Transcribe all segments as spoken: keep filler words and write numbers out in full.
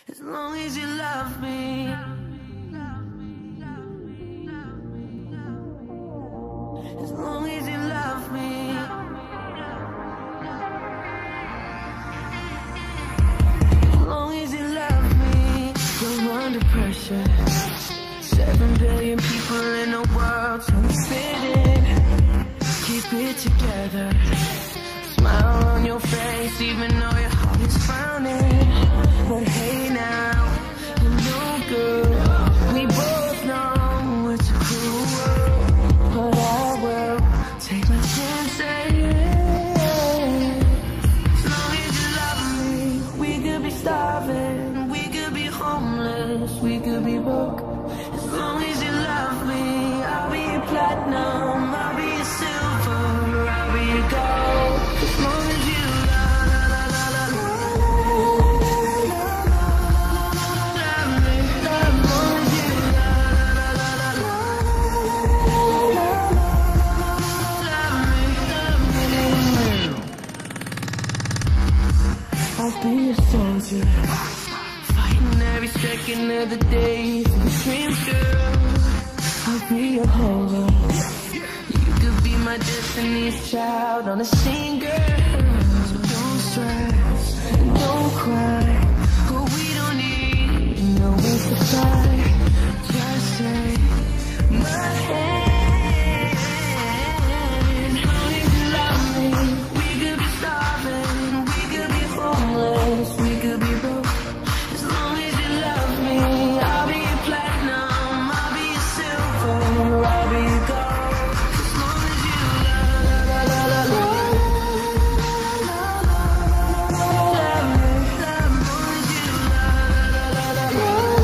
As long as you love me. As long as you love me. As long as you love me. I'm under pressure. Seven billion people in the world, so we fit in. Keep it together. Smile on your face, even though your heart is frowning. But hey now, you're no good. We both know it's a cruel world, but I will take my chances. As long as you love me, we could be starving, we could be homeless, we could be broke. As long as you love me, I'll be your platinum, I'll be your silver, I'll be your gold. As long as you love, love, love, love, love me, as long as you love, love, love, love me, love me. I'll be a soldier, fighting every second of the day for the dreams, girl. I'll be your hero. You could be my destiny's child on a scene, girl. So don't stress and don't cry. But we don't need no ways to fight. Just take my hand. As long as you love me, we could be starving, we could be homeless, we could be broke. As long as you love me, I'll be your platinum, I'll be your silver, I'll be your gold. As long as you love, love, love, love, love me, love me. As long as you love, love, love,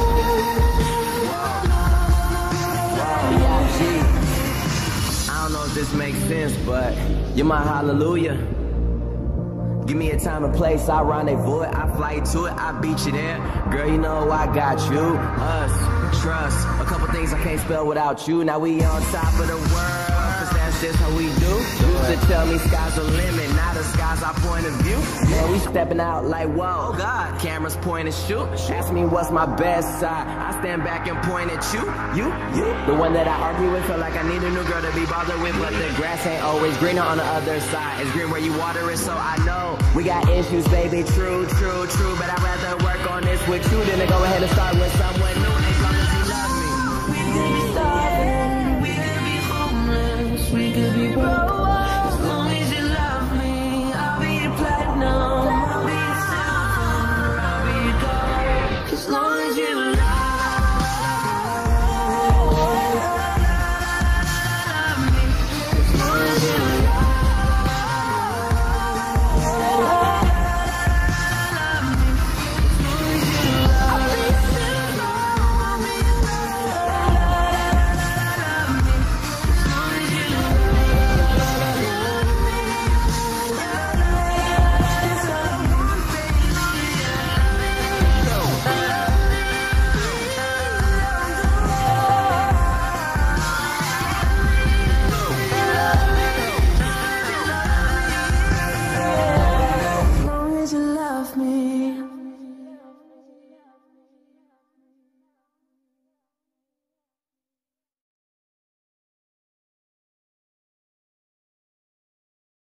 Wow, gee. I don't know if this makes sense, but you're my hallelujah. Give me a time and place, I rendezvous it, I fly you to it, I beat you there. Girl, you know I got you, us, trust. A couple things I can't spell without you. Now we on top of the world, cause that's just how we do. Used to tell me sky's the limit, now the sky's our point of view. Man, we stepping out like, whoa, God. Cameras point and shoot. Ask me what's my best side, I stand back and point at you, you, you. The one that I argue with, feel like I need a new girl to be bothered with. But the grass ain't always greener on the other side. It's green where you water it, so I know we got issues, baby, true, true, true. But I'd rather work on this with you than to go ahead and start with someone new. As long as you love me. we could be starving, we could be homeless, we could be broke.